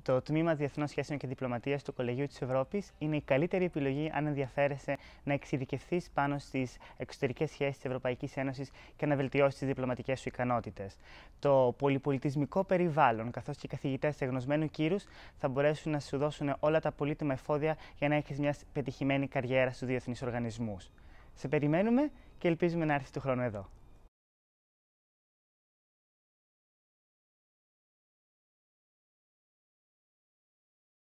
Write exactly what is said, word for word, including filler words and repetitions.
Το τμήμα Διεθνών Σχέσεων και Διπλωματίας του Κολεγίου της Ευρώπης είναι η καλύτερη επιλογή αν ενδιαφέρεσαι να εξειδικευθείς πάνω στις εξωτερικές σχέσεις της Ευρωπαϊκής Ένωσης και να βελτιώσεις τις διπλωματικές σου ικανότητες. Το πολυπολιτισμικό περιβάλλον, καθώς και οι καθηγητές εγνωσμένου κύρους, θα μπορέσουν να σου δώσουν όλα τα πολύτιμα εφόδια για να έχεις μια πετυχημένη καριέρα στους διεθνείς οργανισμούς. Σε περιμένουμε και ελπίζουμε να έρθεις του χρόνου εδώ.